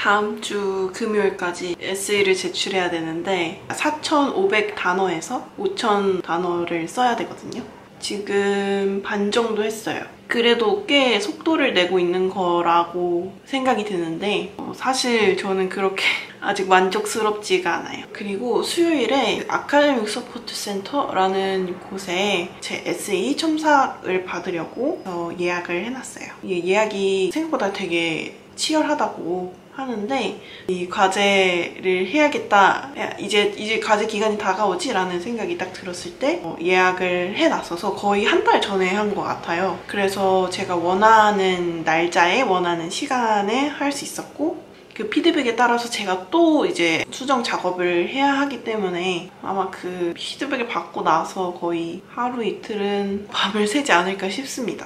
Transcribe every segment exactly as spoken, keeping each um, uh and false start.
다음 주 금요일까지 에세이를 제출해야 되는데 사천오백 단어에서 오천 단어를 써야 되거든요. 지금 반 정도 했어요. 그래도 꽤 속도를 내고 있는 거라고 생각이 드는데 어, 사실 저는 그렇게 아직 만족스럽지가 않아요. 그리고 수요일에 아카데믹 서포트 센터라는 곳에 제 에세이 첨삭을 받으려고 어, 예약을 해놨어요. 이 예약이 생각보다 되게 치열하다고 하는데 이 과제를 해야겠다, 이제 이제 과제 기간이 다가오지 라는 생각이 딱 들었을 때 어, 예약을 해놨어서 거의 한 달 전에 한 것 같아요. 그래서 제가 원하는 날짜에 원하는 시간에 할 수 있었고, 그 피드백에 따라서 제가 또 이제 수정 작업을 해야 하기 때문에 아마 그 피드백을 받고 나서 거의 하루 이틀은 밤을 새지 않을까 싶습니다.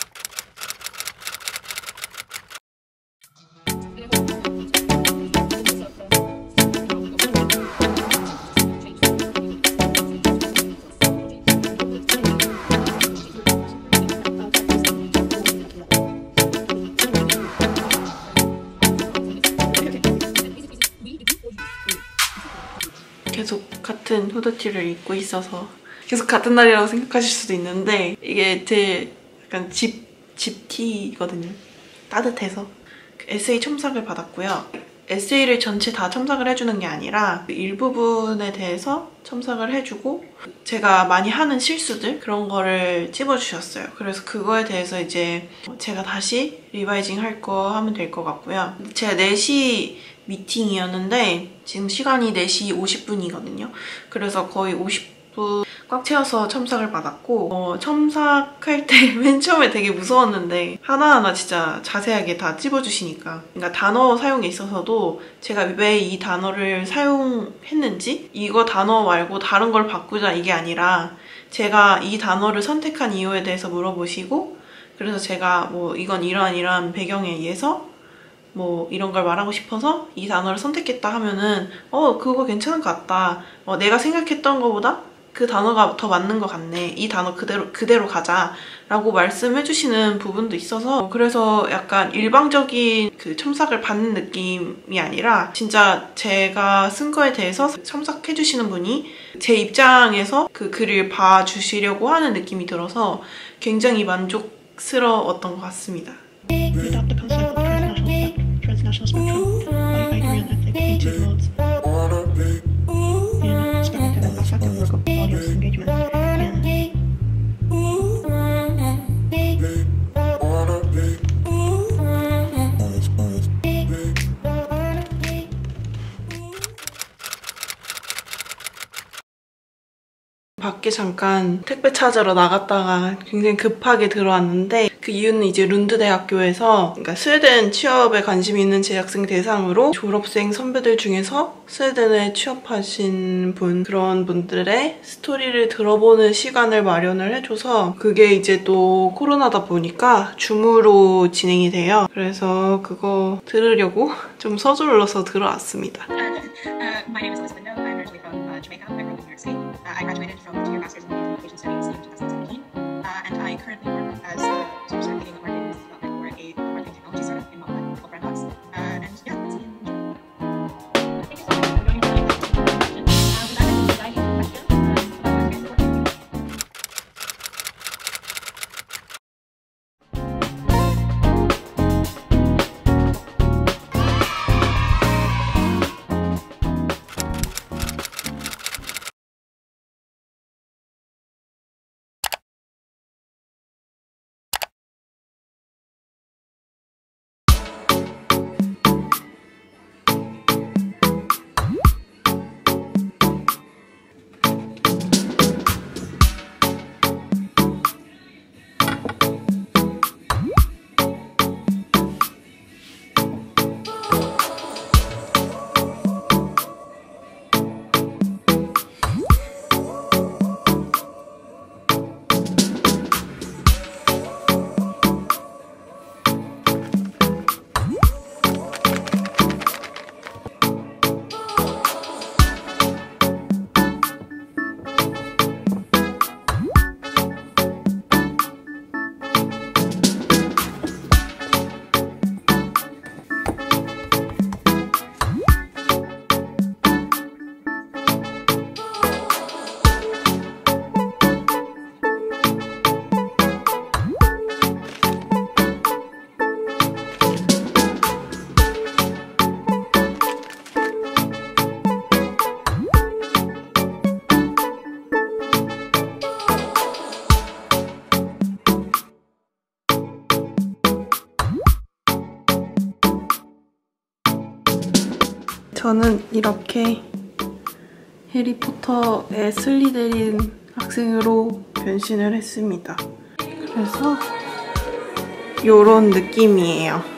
계속 같은 후드티를 입고 있어서 계속 같은 날이라고 생각하실 수도 있는데 이게 제 약간 집, 집티거든요. 따뜻해서. 에세이 첨삭을 받았고요. 에세이를 전체 다 첨삭을 해주는 게 아니라 일부분에 대해서 첨삭을 해주고 제가 많이 하는 실수들 그런 거를 찝어주셨어요. 그래서 그거에 대해서 이제 제가 다시 리바이징 할 거 하면 될 것 같고요. 제가 네 시 미팅이었는데 지금 시간이 네 시 오십 분이거든요. 그래서 거의 오십 분 꽉 채워서 첨삭을 받았고 어, 첨삭할 때 맨 처음에 되게 무서웠는데 하나하나 진짜 자세하게 다 찝어주시니까, 그러니까 단어 사용에 있어서도 제가 왜 이 단어를 사용했는지 이거 단어 말고 다른 걸 바꾸자 이게 아니라 제가 이 단어를 선택한 이유에 대해서 물어보시고, 그래서 제가 뭐 이건 이러한 이러한 배경에 의해서 뭐 이런 걸 말하고 싶어서 이 단어를 선택했다 하면은 어 그거 괜찮은 것 같다, 어, 내가 생각했던 것보다 그 단어가 더 맞는 것 같네, 이 단어 그대로 그대로 가자 라고 말씀해 주시는 부분도 있어서, 그래서 약간 일방적인 그 첨삭을 받는 느낌이 아니라 진짜 제가 쓴 거에 대해서 첨삭해 주시는 분이 제 입장에서 그 글을 봐주시려고 하는 느낌이 들어서 굉장히 만족스러웠던 것 같습니다. Without the concept of transnational spectrum, transnational spectrum, qualified real ethnic painted modes in speculative and affective work of audience engagement, and 밖에 잠깐 택배 찾으러 나갔다가 굉장히 급하게 들어왔는데, 그 이유는 이제 룬드 대학교에서 그러니까 스웨덴 취업에 관심 있는 재학생 대상으로 졸업생 선배들 중에서 스웨덴에 취업하신 분, 그런 분들의 스토리를 들어보는 시간을 마련을 해줘서, 그게 이제 또 코로나다 보니까 줌으로 진행이 돼요. 그래서 그거 들으려고 좀 서둘러서 들어왔습니다. Uh, my name is Elizabeth Window. I'm originally from uh, Jamaica. I grew up in New York State. Uh, I graduated from a two-year master's in communication studies in twenty seventeen, uh, and I currently work as a senior leading marketing business development for a marketing technology startup in Malta called Brandbox. Uh, and yeah, that's me. Thank you so much for joining me. Uh, with that, I think I need a question. 저는 이렇게 해리포터의 슬리데린 학생으로 변신을 했습니다. 그래서 요런 느낌이에요.